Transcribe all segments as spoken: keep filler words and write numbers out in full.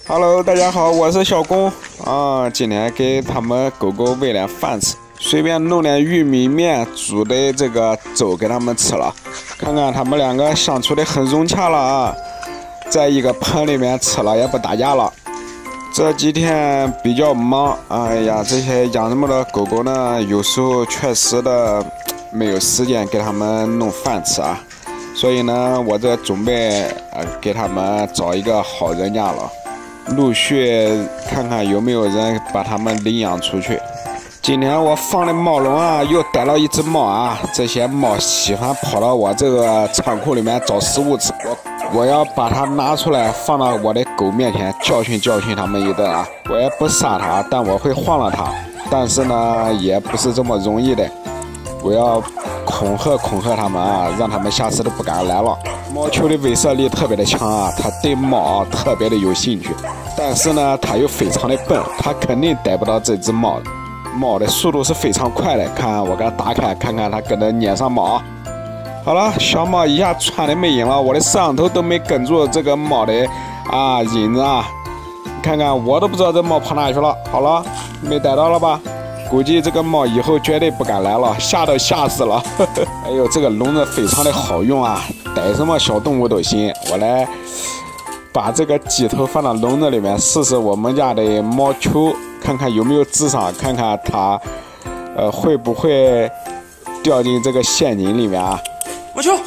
Hello， 大家好，我是小公啊。今天给他们狗狗喂点饭吃，随便弄点玉米面煮的这个粥给他们吃了。看看他们两个相处的很融洽了啊，在一个盆里面吃了也不打架了。这几天比较忙，哎呀，这些养这么多狗狗呢，有时候确实的没有时间给他们弄饭吃啊。所以呢，我这准备呃给他们找一个好人家了。陆续看看有没有人把它们领养出去。今天我放的猫笼啊，又逮了一只猫啊！这些猫喜欢跑到我这个仓库里面找食物吃，我我要把它拿出来放到我的狗面前，教训教训它们一顿啊！我也不杀它，但我会晃了它。但是呢，也不是这么容易的，我要恐吓恐吓它们啊，让它们下次都不敢来了。毛球的威慑力特别的强啊，它对猫啊特别的有兴趣，但是呢，它又非常的笨，它肯定逮不到这只猫。猫的速度是非常快的，看我给它打开，看看它跟着撵上猫。好了，小猫一下窜的没影了，我的摄像头都没跟住这个猫的啊影子啊，看看我都不知道这猫跑哪去了。好了，没逮到了吧？估计这个猫以后绝对不敢来了，吓都吓死了。哎呦，这个笼子非常的好用啊，逮什么小动物都行。我来把这个鸡头放到笼子里面，试试我们家的毛球，看看有没有智商，看看它呃会不会掉进这个陷阱里面啊。 毛球。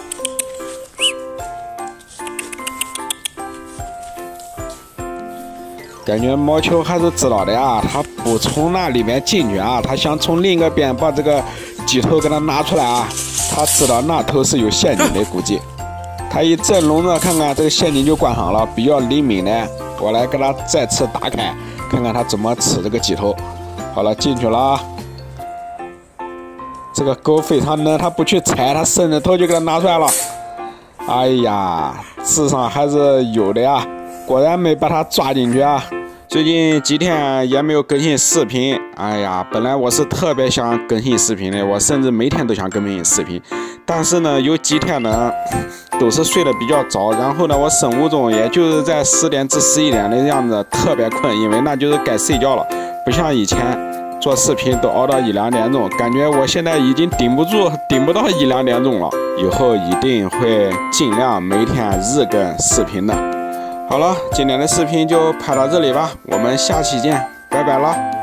感觉毛球还是知道的啊，他不从那里面进去啊，他想从另一个边把这个鸡头给它拿出来啊，他知道那头是有陷阱的，估计他一震笼子，看看这个陷阱就关上了，比较灵敏的。我来给他再次打开，看看他怎么吃这个鸡头。好了，进去了啊。这个狗非常嫩，它不去踩，它伸着头就给它拿出来了。哎呀，智商还是有的呀，果然没把它抓进去啊。最近几天也没有更新视频，哎呀，本来我是特别想更新视频的，我甚至每天都想更新视频，但是呢，有几天呢都是睡得比较早，然后呢，我生物钟也就是在十点至十一点的样子，特别困，因为那就是该睡觉了，不像以前做视频都熬到一两点钟，感觉我现在已经顶不住，顶不到一两点钟了，以后一定会尽量每天日更视频的。好了，今天的视频就拍到这里吧，我们下期见，拜拜了。